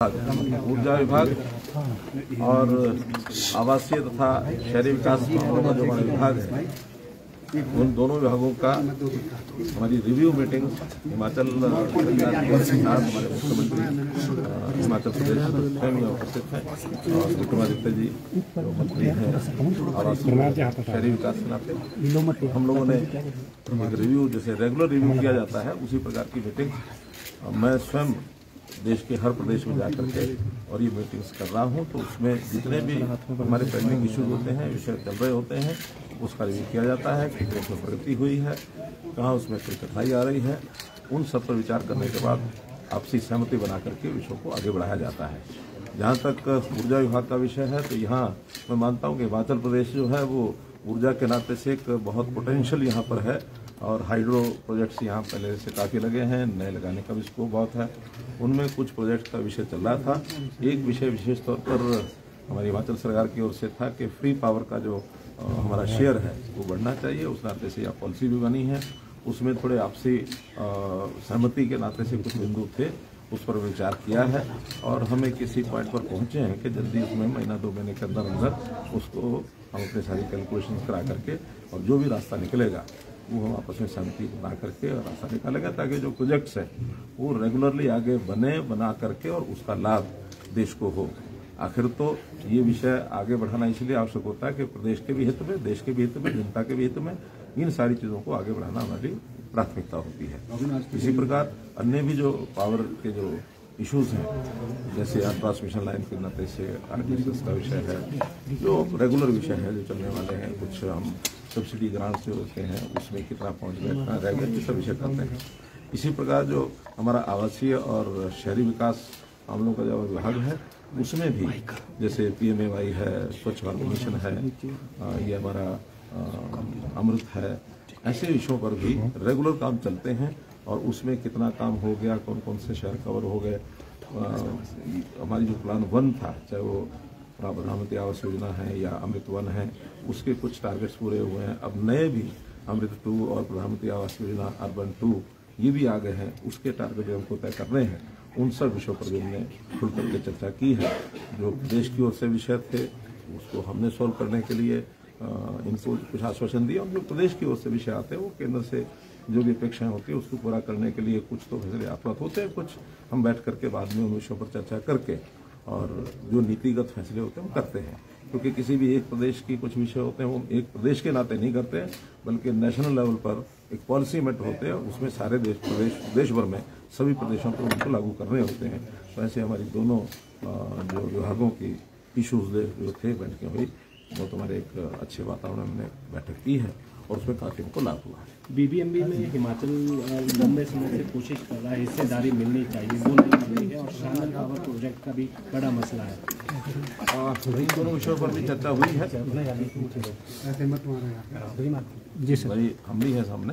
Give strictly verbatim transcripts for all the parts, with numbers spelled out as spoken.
विभाग, ऊर्जा विभाग और आवासीय तथा शहरी विकास मामलों का जो हमारा विभाग है, उन दोनों विभागों का हमारी रिव्यू मीटिंग हिमाचल के साथ हमारे मुख्यमंत्री हिमाचल प्रदेश स्वयं यहाँ उपस्थित हैं और विक्रमादित्य जी जो मंत्री हैं आवास शहरी विकास के नाते हम लोगों ने एक रिव्यू, जैसे रेगुलर रिव्यू किया जाता है उसी प्रकार की मीटिंग मैं स्वयं देश के हर प्रदेश में जाकर के और ये मीटिंग्स कर रहा हूँ। तो उसमें जितने भी हमारे पेंडिंग इश्यूज होते हैं, विषय चल रहे होते हैं, उसका रिव्यू किया जाता है कि उसमें प्रगति हुई है, कहाँ उसमें कोई कठिनाई आ रही है। उन सब पर विचार करने के बाद आपसी सहमति बना करके विषयों को आगे बढ़ाया जाता है। जहाँ तक ऊर्जा विभाग का विषय है, तो यहाँ मैं मानता हूँ कि हिमाचल प्रदेश जो है वो ऊर्जा के नाते से एक बहुत पोटेंशियल यहाँ पर है और हाइड्रो प्रोजेक्ट्स यहाँ पहले से काफ़ी लगे हैं, नए लगाने का भी स्कोप बहुत है। उनमें कुछ प्रोजेक्ट का विषय चल रहा था। एक विषय विशेष तौर पर हमारी हिमाचल सरकार की ओर से था कि फ्री पावर का जो हमारा शेयर है वो बढ़ना चाहिए। उस नाते से यह पॉलिसी भी बनी है, उसमें थोड़े आपसी सहमति के नाते से कुछ बिंदु थे, उस पर विचार किया है और हमें किसी पॉइंट पर पहुंचे हैं कि जल्दी उसमें महीना दो महीने के अंदर अंदर उसको हम अपने सारी कैलकुलेशन करा करके और जो भी रास्ता निकलेगा वो हम आपस में सहमति बना करके और रास्ता निकालेगा, ताकि जो प्रोजेक्ट्स हैं वो रेगुलरली आगे बने बना करके और उसका लाभ देश को हो। आखिर तो ये विषय आगे बढ़ाना इसलिए आवश्यक होता है कि प्रदेश के भी हित में, देश के भी हित में, जनता के भी हित में इन सारी चीज़ों को आगे बढ़ाना हमारी प्राथमिकता होती है। इसी प्रकार अन्य भी जो पावर के जो इश्यूज हैं, जैसे ट्रांसमिशन लाइन के नाते से आरटीएसएस का विषय है, जो रेगुलर विषय है जो चलने वाले हैं, कुछ हम सब्सिडी ग्रांट से होते हैं उसमें कितना पहुंच गया, कितना रह गया, ये सब विषय करते हैं। इसी प्रकार जो हमारा आवासीय और शहरी विकास मामलों का जो विभाग है उसमें भी जैसे पीएमएवाई है, स्वच्छ भारत मिशन है, ये हमारा अमृत है, ऐसे विषयों पर भी रेगुलर काम चलते हैं और उसमें कितना काम हो गया, कौन कौन से शहर कवर हो गए। हमारी जो प्लान वन था, चाहे वो प्रधानमंत्री आवास योजना है या अमृत वन है, उसके कुछ टारगेट्स पूरे हुए हैं। अब नए भी अमृत टू और प्रधानमंत्री आवास योजना अर्बन टू ये भी आ गए हैं, उसके टारगेट जो हमको तय करने हैं उन सब विषयों पर भी हमने खुल करके चर्चा की है। जो प्रदेश की ओर से विषय थे उसको हमने सोल्व करने के लिए इनको कुछ आश्वासन दिया और जो प्रदेश की ओर से विषय आते हैं वो केंद्र से जो भी अपेक्षाएं होती है उसको पूरा करने के लिए कुछ तो फैसले आपरात होते हैं, कुछ हम बैठ करके बाद में उन विषयों पर चर्चा करके और जो नीतिगत फैसले होते हैं वो करते हैं। क्योंकि किसी भी एक प्रदेश की कुछ विषय होते हैं वो एक प्रदेश के नाते नहीं करते हैं, बल्कि नेशनल लेवल पर एक पॉलिसी मेट होते हैं, उसमें सारे देश प्रदेश देश भर में सभी प्रदेशों को उनको लागू करने होते हैं। तो ऐसे हमारी दोनों जो विभागों की इशूज जो थे बैठकें हुई, वो तुम्हारे एक अच्छे वातावरण में बैठक की है और उसमें काफी उनको लाभ हुआ है। बीबीएमबी में हिमाचल लंबे समय से कोशिश कर रहा है, हिस्सेदारी मिलनी चाहिए, वो नहीं मिली है और शानल पावर प्रोजेक्ट का भी बड़ा मसला है। इन दोनों विषयों पर भी चर्चा हुई है। जी सर, भाई हम भी हैं सामने,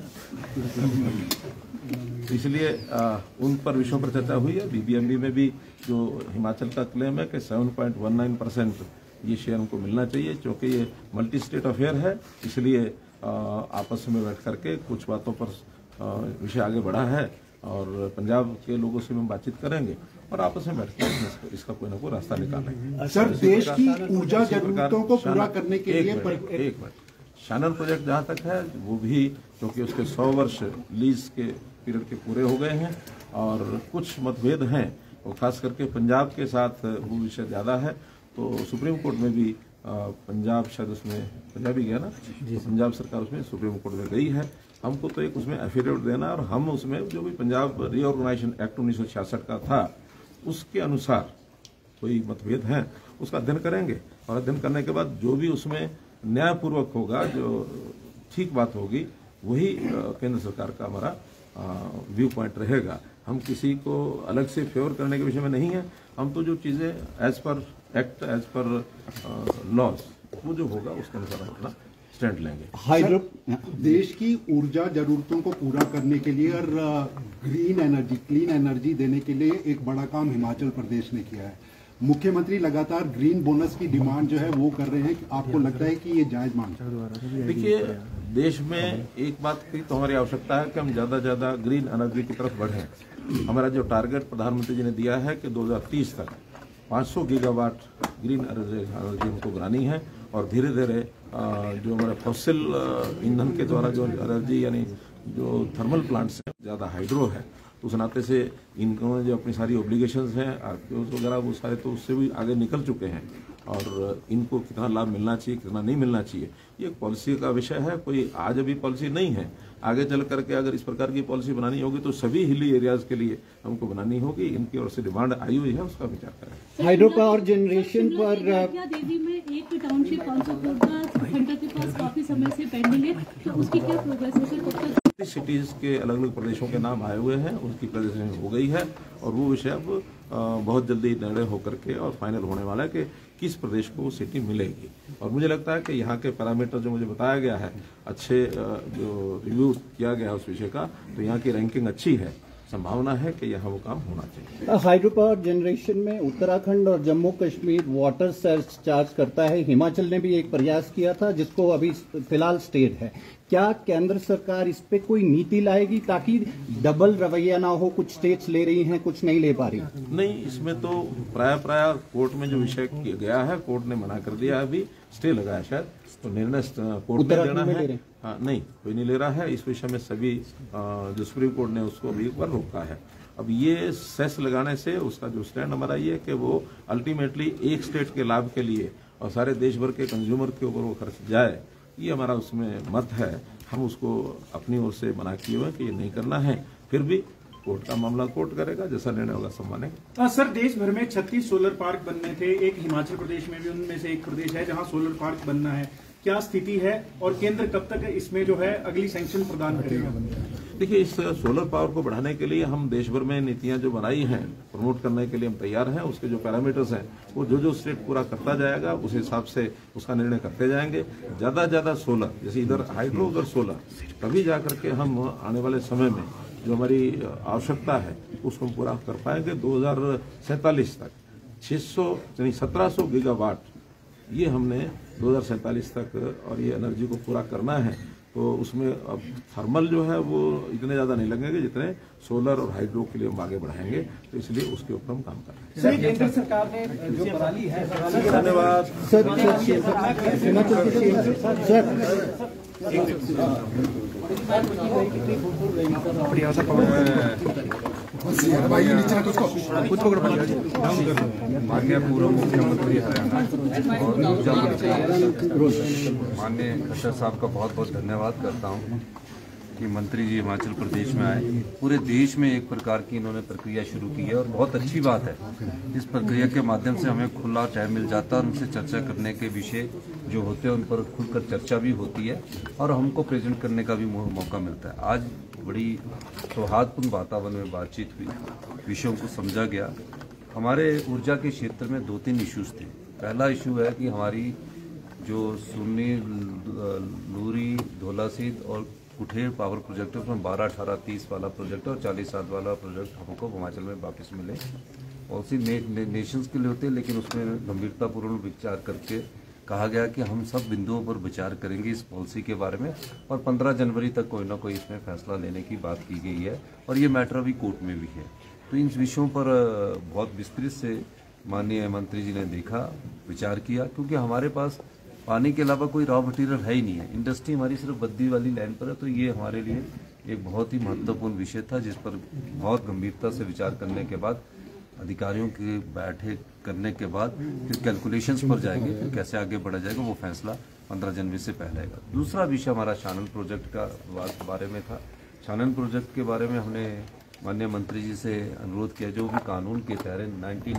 इसलिए उन पर विषयों पर चर्चा हुई है। बीबीएमबी में भी जो हिमाचल का क्लेम है कि seven point one nine percent ये शेयर उनको मिलना चाहिए, क्योंकि ये मल्टी स्टेट अफेयर है, इसलिए आपस में बैठ करके कुछ बातों पर विषय आगे बढ़ा है और पंजाब के लोगों से हम बातचीत करेंगे और आपस में बैठकर इसका कोई ना कोई रास्ता निकालेंगे। सर, देश की ऊर्जा जरूरतों को पूरा करने के लिए एक मिनट, शानल प्रोजेक्ट जहां तक है वो भी, क्योंकि उसके सौ वर्ष लीज के पीरियड के पूरे हो गए हैं और कुछ मतभेद हैं, और खास करके पंजाब के साथ वो विषय ज्यादा है। तो सुप्रीम कोर्ट में भी पंजाब शायद उसमें पंजाब ही गया ना, तो पंजाब सरकार उसमें सुप्रीम कोर्ट में गई है। हमको तो एक उसमें एफिडेविट देना और हम उसमें जो भी पंजाब रीऑर्गेनाइजेशन एक्ट उन्नीस सौ छियासठ का था उसके अनुसार कोई मतभेद है उसका अध्ययन करेंगे और अध्ययन करने के बाद जो भी उसमें न्यायपूर्वक होगा, जो ठीक बात होगी, वही केंद्र सरकार का हमारा व्यू पॉइंट रहेगा। हम किसी को अलग से फेवर करने के विषय में नहीं है, हम तो जो चीजें as per act, as per laws, वो जो होगा उसके अनुसार हम अपना स्टैंड लेंगे। हाइड्रो देश की ऊर्जा जरूरतों को पूरा करने के लिए और ग्रीन एनर्जी, क्लीन एनर्जी देने के लिए एक बड़ा काम हिमाचल प्रदेश ने किया है। मुख्यमंत्री लगातार ग्रीन बोनस की डिमांड जो है वो कर रहे हैं, आपको लगता है कि ये जायज मांग है? देखिए, देश में एक बात की तो हमारी आवश्यकता है कि हम ज्यादा ज्यादा ग्रीन एनर्जी की तरफ बढ़ें। हमारा जो टारगेट प्रधानमंत्री जी ने दिया है कि दो हज़ार तीस तक पाँच सौ गीगावाट ग्रीन एनर्जी हमको बनानी है और धीरे धीरे जो हमारे फॉसिल ईंधन के द्वारा जो एनर्जी यानी जो थर्मल प्लांट्स हैं ज़्यादा हाइड्रो है, तो उस नाते से इनको जो अपनी सारी ऑब्लिगेशंस हैं आरपीओ वगैरह वो सारे तो उससे भी आगे निकल चुके हैं और इनको कितना लाभ मिलना चाहिए कितना नहीं मिलना चाहिए ये एक पॉलिसी का विषय है। कोई आज अभी पॉलिसी नहीं है, आगे चल करके अगर इस प्रकार की पॉलिसी बनानी होगी तो सभी हिली एरियाज के लिए हमको बनानी होगी। इनकी ओर से डिमांड आई हुई है, उसका विचार करें। हाइड्रो पावर जनरेशन पर देवी में एक टाउनशिप पाँच सौ करोड़ का सेंटर के पास काफी समय से पेंडिंग है, तो उसकी क्या प्रोग्रेस है सर? कब तक सिटीज के अलग अलग प्रदेशों के नाम आए हुए हैं, उनकी प्रेजेंटेशन हो गई है और वो विषय अब बहुत जल्दी निर्णय होकर के और फाइनल होने वाला है कि किस प्रदेश को सिटी मिलेगी। और मुझे लगता है कि यहाँ के पैरामीटर जो मुझे बताया गया है, अच्छे जो रिव्यू किया गया है उस विषय का, तो यहाँ की रैंकिंग अच्छी है, संभावना है कि यहाँ वो काम होना चाहिए। हाइड्रो पावर जनरेशन में उत्तराखंड और Jammu Kashmir water search charge करता है। हिमाचल ने भी एक प्रयास किया था जिसको अभी फिलहाल स्टेट है। क्या केंद्र सरकार इस पे कोई नीति लाएगी ताकि डबल रवैया ना हो? कुछ स्टेट्स ले रही हैं, कुछ नहीं ले पा रही। नहीं, इसमें तो प्राय प्राय कोर्ट में जो विषय किया गया है, कोर्ट ने मना कर दिया, अभी स्टे लगाया शायद, तो निर्णय कोर्ट में लेना है। हाँ, नहीं, कोई नहीं ले रहा है इस विषय में। सभी जो सुप्रीम कोर्ट ने उसको अभी एक बार रोका है। अब ये सेस लगाने से उसका जो स्टैंड हमारा ये है कि वो अल्टीमेटली एक स्टेट के लाभ के लिए और सारे देश भर के कंज्यूमर के ऊपर वो खर्च जाए, ये हमारा उसमें मत है। हम उसको अपनी ओर से मना किए हुए कि ये नहीं करना है, फिर भी कोर्ट का मामला कोर्ट करेगा, जैसा निर्णय होगा सब मानेंगे। सर, देश भर में छत्तीस सोलर पार्क बनने थे, एक हिमाचल प्रदेश में भी उनमें से एक प्रदेश है जहां सोलर पार्क बनना है, क्या स्थिति है और केंद्र कब तक इसमें जो है अगली सैंक्शन प्रदान करेगा? देखिए, इस सोलर पावर को बढ़ाने के लिए हम देश भर में नीतियां जो बनाई हैं, प्रमोट करने के लिए हम तैयार हैं। उसके जो पैरामीटर्स हैं वो जो जो स्टेट पूरा करता जाएगा उस हिसाब से उसका निर्णय करते जाएंगे। ज्यादा ज्यादा सोलर, जैसे इधर हाइड्रो उधर सोलर, तभी जाकर के हम आने वाले समय में जो हमारी आवश्यकता है उसको हम पूरा कर पाएंगे। दो हजार सैंतालीस तक छह सौ यानी सत्रह सौ गीगावाट ये हमने दो हजार सैंतालीस तक और ये एनर्जी को पूरा करना है। तो उसमें अब थर्मल जो है वो इतने ज्यादा नहीं लगेंगे जितने सोलर और हाइड्रो के लिए हम आगे बढ़ाएंगे, तो इसलिए उसके ऊपर हम काम कर रहे हैं। सर, केंद्र सरकार ने जो पराली है, धन्यवाद सर। हिमाचल माननीय पूर्व मुख्यमंत्री हरियाणा और ऊर्जा मंत्री माननीय खट्टर साहब का बहुत बहुत धन्यवाद करता हूं कि मंत्री जी हिमाचल प्रदेश में आए। पूरे देश में एक प्रकार की इन्होंने प्रक्रिया शुरू की है और बहुत अच्छी बात है। इस प्रक्रिया के माध्यम से हमें खुला टाइम मिल जाता है, उनसे चर्चा करने के विषय जो होते हैं उन पर खुलकर चर्चा भी होती है और हमको प्रेजेंट करने का भी मौका मिलता है। आज बड़ी सौहार्दपूर्ण वातावरण में बातचीत हुई, विषयों को समझा गया। हमारे ऊर्जा के क्षेत्र में दो तीन इश्यूज थे। पहला इशू है कि हमारी जो सुन्नी, लूरी, धौलासीद और कुठेड़ पावर प्रोजेक्ट है उसमें बारह अठारह तीस वाला प्रोजेक्ट और चालीस सात वाला प्रोजेक्ट हमको हिमाचल में वापस मिले। पॉलिसी ने, ने, नेशंस के लिए होते हैं, लेकिन उसमें गंभीरतापूर्ण विचार करके कहा गया कि हम सब बिंदुओं पर विचार करेंगे इस पॉलिसी के बारे में और पंद्रह जनवरी तक कोई ना कोई इसमें फैसला लेने की बात की गई है और ये मैटर अभी कोर्ट में भी है। तो इन विषयों पर बहुत विस्तृत से माननीय मंत्री जी ने देखा, विचार किया, क्योंकि हमारे पास पानी के अलावा कोई रॉ मटेरियल है ही नहीं है। इंडस्ट्री हमारी सिर्फ बद्दी वाली लाइन पर है, तो ये हमारे लिए एक बहुत ही महत्वपूर्ण विषय था जिस पर बहुत गंभीरता से विचार करने के बाद अधिकारियों के बैठे करने के बाद फिर कैलकुलेशंस पर जाएंगे, फिर कैसे आगे बढ़ा जाएगा वो फैसला पंद्रह जनवरी से पहले आएगा। दूसरा विषय हमारा शानन प्रोजेक्ट का बारे में था। शानन प्रोजेक्ट के बारे में हमने माननीय मंत्री जी से अनुरोध किया, जो भी कानून के तहत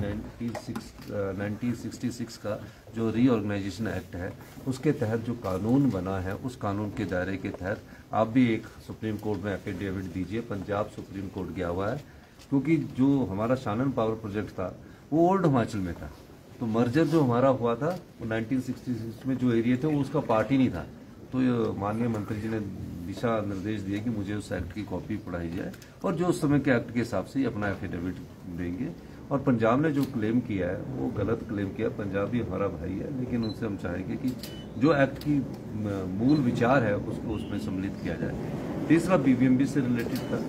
नाइनटीन सिक्सटी सिक्स का जो रीऑर्गेनाइजेशन एक्ट है उसके तहत जो कानून बना है उस कानून के दायरे के तहत आप भी एक सुप्रीम कोर्ट में एफिडेविट दीजिए। पंजाब सुप्रीम कोर्ट गया हुआ है, क्योंकि जो हमारा शानन पावर प्रोजेक्ट था वो ओल्ड हिमाचल में था, तो मर्जर जो हमारा हुआ था वो नाइनटीन सिक्सटी सिक्स में जो एरिया थे वो उसका पार्ट ही नहीं था। तो माननीय मंत्री जी ने दिशा निर्देश दिए कि मुझे उस एक्ट की कॉपी पढ़ाई जाए और जो उस समय के एक्ट के हिसाब से ही अपना एफिडेविट देंगे। और पंजाब ने जो क्लेम किया है वो गलत क्लेम किया। पंजाब भी हमारा भाई है, लेकिन उनसे हम चाहेंगे कि जो एक्ट की मूल विचार है उसको उसमें सम्मिलित किया जाए। तीसरा बीबीएमबी से रिलेटेड था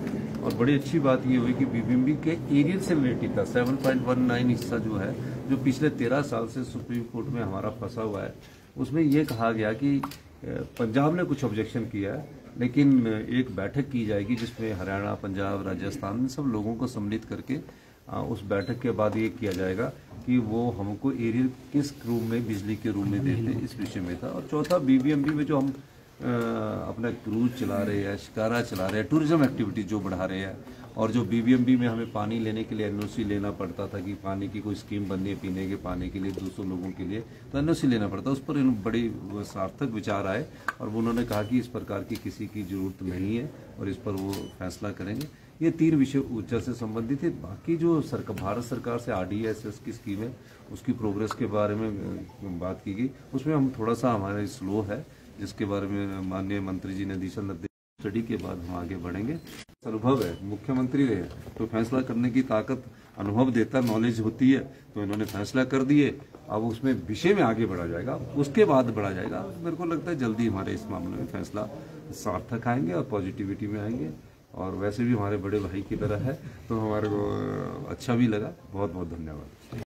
और बड़ी अच्छी बात ये हुई कि बीबीएमबी के एरियल से रिलेटेड था सात पॉइंट एक नौ हिस्सा जो है, जो पिछले तेरह साल से सुप्रीम कोर्ट में हमारा फंसा हुआ है, उसमें ये कहा गया कि पंजाब ने कुछ ऑब्जेक्शन किया है, लेकिन एक बैठक की जाएगी जिसमें हरियाणा, पंजाब, राजस्थान में सब लोगों को सम्मिलित करके उस बैठक के बाद ये किया जाएगा कि वो हमको एरियल किस रूम में, बिजली के रूम में देते हैं, इस विषय में था। और चौथा, बीबीएमबी में जो हम आ, अपना क्रूज चला रहे हैं, शिकारा चला रहे हैं, टूरिज्म एक्टिविटी जो बढ़ा रहे हैं, और जो बीबीएमबी में हमें पानी लेने के लिए एनओसी लेना पड़ता था कि पानी की कोई स्कीम बननी है पीने के पानी के लिए दो सौ लोगों के लिए, तो एनओसी लेना पड़ता, उस पर बड़ी सार्थक विचार आए और उन्होंने कहा कि इस प्रकार की किसी की जरूरत नहीं है और इस पर वो फैसला करेंगे। ये तीन विषय ऊर्जा से संबंधित है। बाकी जो सरकार, भारत सरकार से आरडीएसएस की स्कीम है, उसकी प्रोग्रेस के बारे में बात की गई, उसमें हम थोड़ा सा हमारे स्लो है, जिसके बारे में माननीय मंत्री जी ने दिशा निर्देश स्टडी के बाद हम आगे बढ़ेंगे। अनुभव है, मुख्यमंत्री रहे तो फैसला करने की ताकत अनुभव देता, नॉलेज होती है, तो इन्होंने फैसला कर दिए। अब उसमें विषय में आगे बढ़ा जाएगा, उसके बाद बढ़ा जाएगा। मेरे को लगता है जल्दी हमारे इस मामले में फैसला सार्थक आएंगे और पॉजिटिविटी में आएंगे, और वैसे भी हमारे बड़े भाई की तरह है तो हमारे को अच्छा भी लगा। बहुत बहुत धन्यवाद।